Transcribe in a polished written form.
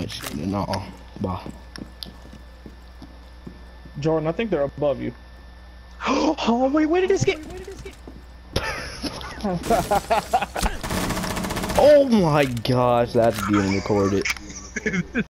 much. No, bah. Jordan, I think they're above you. Oh wait, where did this get? Oh my gosh, that's being recorded.